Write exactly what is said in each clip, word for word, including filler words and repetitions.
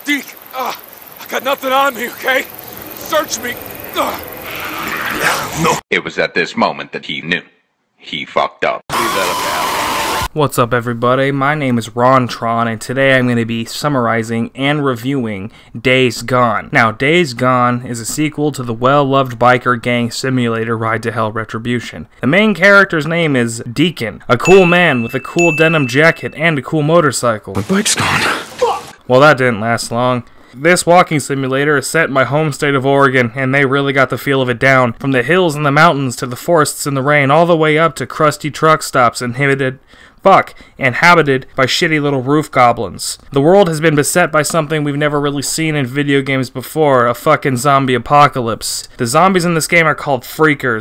Deke, uh, I got nothing on me, okay? Search me. Uh. No. It was at this moment that he knew. He fucked up. Leave that up, Al. What's up, everybody? My name is Rontron, and today I'm going to be summarizing and reviewing Days Gone. Now, Days Gone is a sequel to the well-loved biker gang simulator Ride to Hell Retribution. The main character's name is Deacon, a cool man with a cool denim jacket and a cool motorcycle. My bike's gone. Fuck! Well, that didn't last long. This walking simulator is set in my home state of Oregon, and they really got the feel of it down. From the hills and the mountains to the forests and the rain, all the way up to crusty truck stops inhibited, fuck, inhabited by shitty little roof goblins. The world has been beset by something we've never really seen in video games before, a fucking zombie apocalypse. The zombies in this game are called freakers.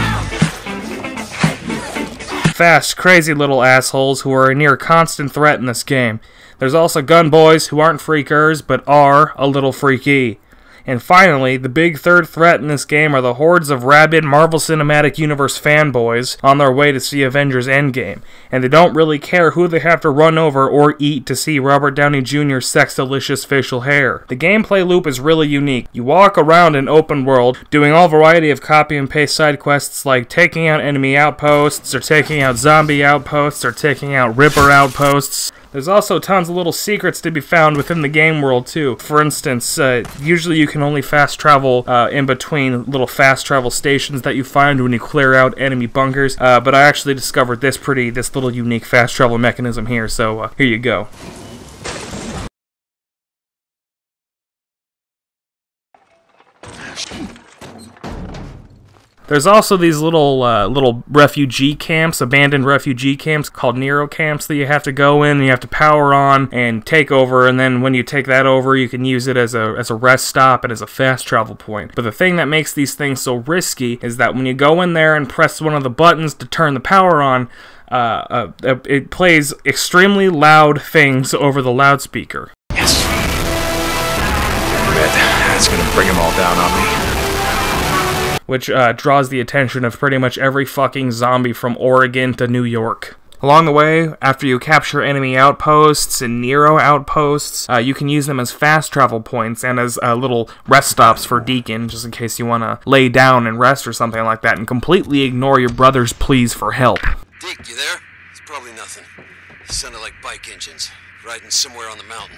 Fast, crazy little assholes who are a near constant threat in this game. There's also gun boys who aren't freakers, but are a little freaky. And finally, the big third threat in this game are the hordes of rabid Marvel Cinematic Universe fanboys on their way to see Avengers Endgame. And they don't really care who they have to run over or eat to see Robert Downey Junior's sex-delicious facial hair. The gameplay loop is really unique. You walk around an open world, doing all variety of copy and paste side quests like taking out enemy outposts, or taking out zombie outposts, or taking out Ripper outposts. There's also tons of little secrets to be found within the game world, too. For instance, uh, usually you can only fast travel uh, in between little fast travel stations that you find when you clear out enemy bunkers, uh, but I actually discovered this pretty, this little unique fast travel mechanism here, so uh, here you go. There's also these little uh, little refugee camps, abandoned refugee camps called Nero camps that you have to go in and you have to power on and take over, and then when you take that over you can use it as a, as a rest stop and as a fast travel point. But the thing that makes these things so risky is that when you go in there and press one of the buttons to turn the power on, uh, uh, it plays extremely loud things over the loudspeaker. Yes. That's gonna bring them all down on me. Which uh, draws the attention of pretty much every fucking zombie from Oregon to New York. Along the way, after you capture enemy outposts and Nero outposts, uh, you can use them as fast travel points and as uh, little rest stops for Deacon, just in case you want to lay down and rest or something like that, and completely ignore your brother's pleas for help. Deke, you there? It's probably nothing. Sounded like bike engines, riding somewhere on the mountain.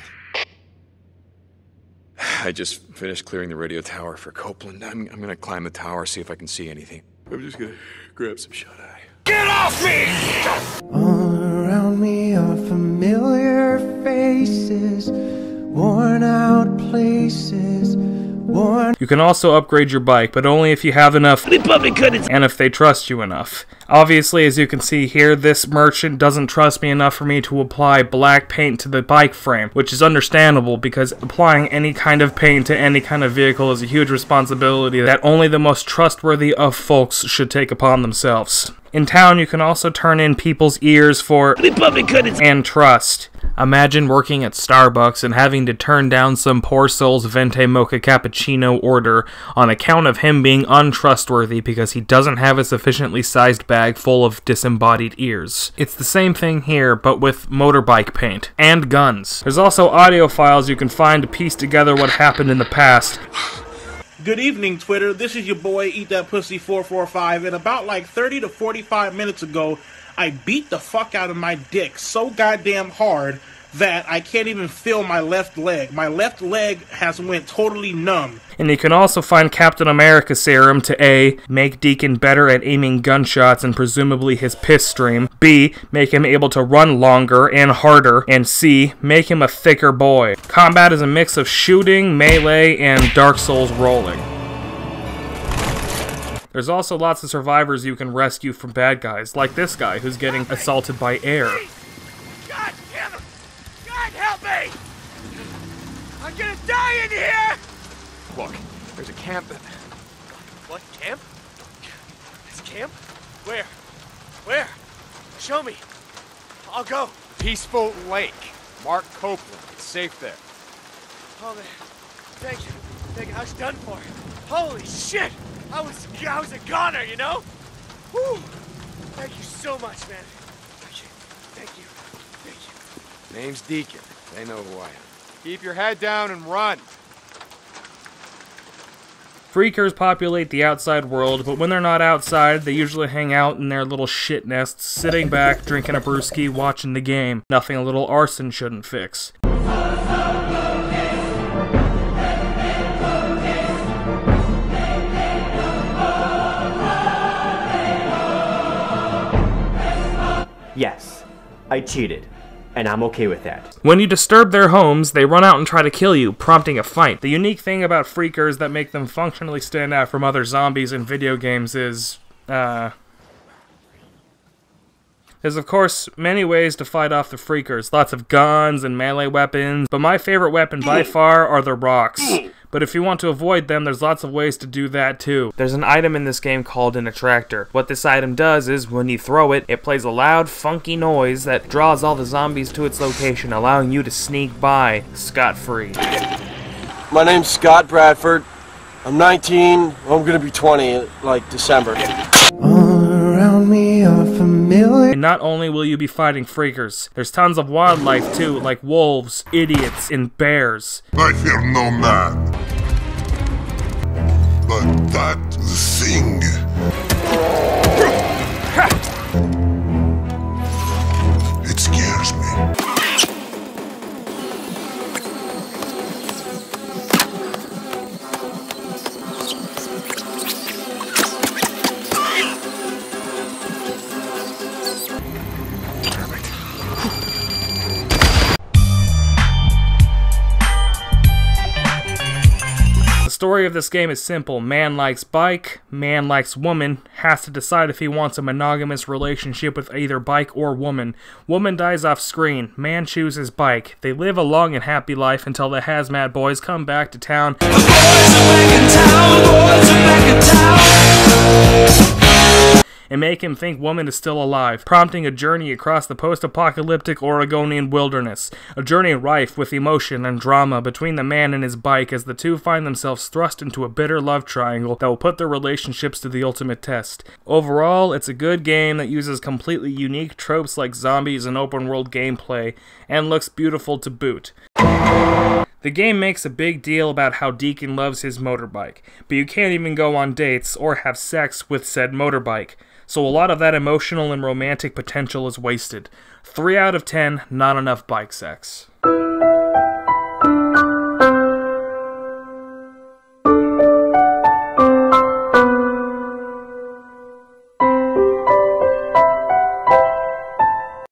I just finished clearing the radio tower for Copeland. I'm, I'm gonna climb the tower, see if I can see anything. I'm just gonna grab some shut-eye. Get off me! All around me are familiar faces, worn out places, worn... You can also upgrade your bike, but only if you have enough and if they trust you enough. Obviously, as you can see here, this merchant doesn't trust me enough for me to apply black paint to the bike frame, which is understandable because applying any kind of paint to any kind of vehicle is a huge responsibility that only the most trustworthy of folks should take upon themselves. In town, you can also turn in people's ears for and trust. Imagine working at Starbucks and having to turn down some poor soul's venti mocha cappuccino order on account of him being untrustworthy because he doesn't have a sufficiently sized bag full of disembodied ears. It's the same thing here, but with motorbike paint. And guns. There's also audio files you can find to piece together what happened in the past. Good evening, Twitter. This is your boy, Eat That Pussy four four five, and about like thirty to forty-five minutes ago, I beat the fuck out of my dick so goddamn hard that I can't even feel my left leg. My left leg has went totally numb. And you can also find Captain America serum to A. Make Deacon better at aiming gunshots and presumably his piss stream, B. Make him able to run longer and harder, and C. Make him a thicker boy. Combat is a mix of shooting, melee, and Dark Souls rolling. There's also lots of survivors you can rescue from bad guys, like this guy who's getting assaulted by air. God damn it! God help me! I'm gonna die in here! Look, there's a camp that... What, camp? It's camp? Where? Where? Show me. I'll go. Peaceful Lake. Mark Copeland. It's safe there. Oh, man. Thank you. Thank you. I was done for. Holy shit! I was, I was a goner, you know? Whew. Thank you so much, man. Thank you. Thank you. Thank you. Name's Deacon. They know who I am. Keep your head down and run. Freakers populate the outside world, but when they're not outside, they usually hang out in their little shit nests, sitting back, drinking a brewski, watching the game. Nothing a little arson shouldn't fix. Yes, I cheated, and I'm okay with that. When you disturb their homes, they run out and try to kill you, prompting a fight. The unique thing about freakers that make them functionally stand out from other zombies in video games is, uh... There's of course many ways to fight off the freakers, lots of guns and melee weapons, but my favorite weapon by far are the rocks. But if you want to avoid them, there's lots of ways to do that too. There's an item in this game called an attractor. What this item does is, when you throw it, it plays a loud, funky noise that draws all the zombies to its location, allowing you to sneak by scot-free. My name's Scott Bradford. I'm nineteen, well, I'm gonna be twenty, like, December. All around me are familiar. And not only will you be fighting freakers, there's tons of wildlife too, like wolves, idiots, and bears. I fear no man, but that thing. It scares me. The story of this game is simple. Man likes bike, man likes woman, has to decide if he wants a monogamous relationship with either bike or woman. Woman dies off screen, man chooses bike. They live a long and happy life until the hazmat boys come back to town. The boys are back in town, boys are back in town. And make him think woman is still alive, prompting a journey across the post-apocalyptic Oregonian wilderness. A journey rife with emotion and drama between the man and his bike as the two find themselves thrust into a bitter love triangle that will put their relationships to the ultimate test. Overall, it's a good game that uses completely unique tropes like zombies and open-world gameplay, and looks beautiful to boot. The game makes a big deal about how Deacon loves his motorbike, but you can't even go on dates or have sex with said motorbike, so a lot of that emotional and romantic potential is wasted. three out of ten, not enough bike sex.